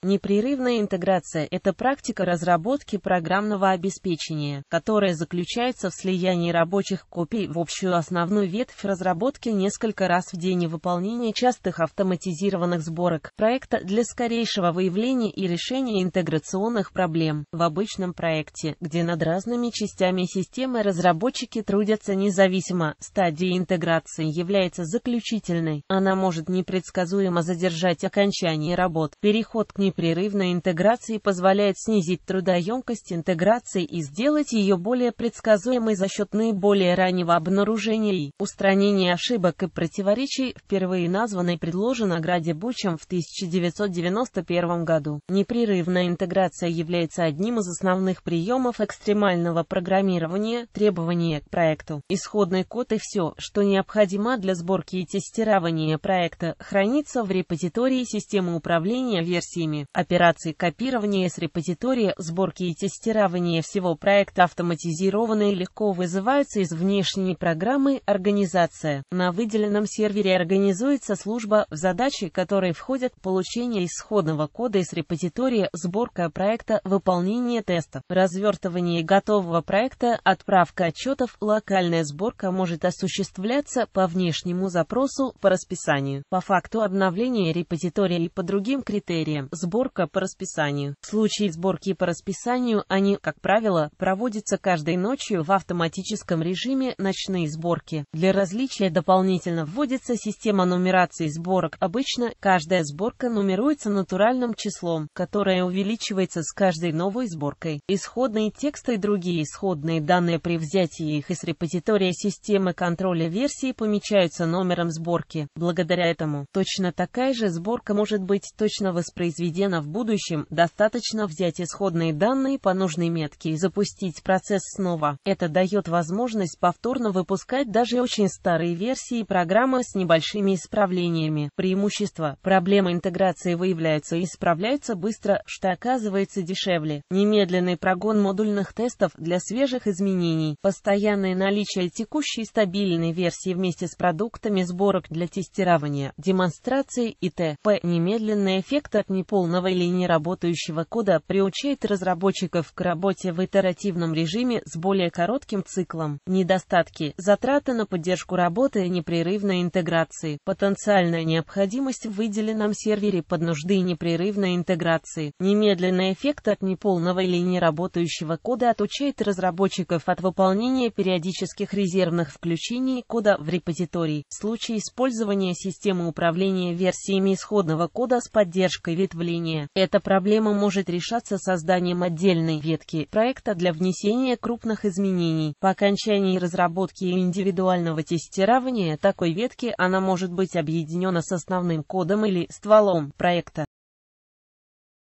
Непрерывная интеграция – это практика разработки программного обеспечения, которая заключается в слиянии рабочих копий в общую основную ветвь разработки несколько раз в день и выполнения частых автоматизированных сборок проекта для скорейшего выявления и решения интеграционных проблем. В обычном проекте, где над разными частями системы разработчики трудятся независимо, стадия интеграции является заключительной. Она может непредсказуемо задержать окончание работ. Переход к непрерывной интеграции позволяет снизить трудоемкость интеграции и сделать ее более предсказуемой за счет наиболее раннего обнаружения и устранения ошибок и противоречий, впервые названной и предложена Граде Бучем в 1991 году. Непрерывная интеграция является одним из основных приемов экстремального программирования. Требования к проекту. Исходный код и все, что необходимо для сборки и тестирования проекта, хранится в репозитории системы управления версиями. Операции копирования с репозитория, сборки и тестирования всего проекта автоматизированы и легко вызываются из внешней программы. Организация. На выделенном сервере организуется служба, в задачи которой входят получение исходного кода из репозитория, сборка проекта, выполнение тестов, развертывание готового проекта, отправка отчетов. Локальная сборка может осуществляться по внешнему запросу, по расписанию, по факту обновления репозитория и по другим критериям. Сборка по расписанию. В случае сборки по расписанию они, как правило, проводятся каждой ночью в автоматическом режиме. Ночные сборки. Для различия дополнительно вводится система нумерации сборок. Обычно каждая сборка нумеруется натуральным числом, которое увеличивается с каждой новой сборкой. Исходные тексты и другие исходные данные при взятии их из репозитория системы контроля версии помечаются номером сборки. Благодаря этому, точно такая же сборка может быть точно воспроизведена в будущем. Достаточно взять исходные данные по нужной метке и запустить процесс снова. Это дает возможность повторно выпускать даже очень старые версии программы с небольшими исправлениями. Преимущества. Проблемы интеграции выявляются и исправляются быстро, что оказывается дешевле. Немедленный прогон модульных тестов для свежих изменений. Постоянное наличие текущей стабильной версии вместе с продуктами сборок для тестирования, демонстрации и т.п. Немедленный эффект от неполного или неработающего кода приучает разработчиков к работе в итеративном режиме с более коротким циклом. Недостатки. Затраты на поддержку работы и непрерывной интеграции. Потенциальная необходимость в выделенном сервере под нужды непрерывной интеграции. Немедленный эффект от неполного или неработающего кода отучает разработчиков от выполнения периодических резервных включений кода в репозиторий. В случае использования системы управления версиями исходного кода с поддержкой ветвления, эта проблема может решаться созданием отдельной ветки проекта для внесения крупных изменений. По окончании разработки и индивидуального тестирования такой ветки она может быть объединена с основным кодом или стволом проекта.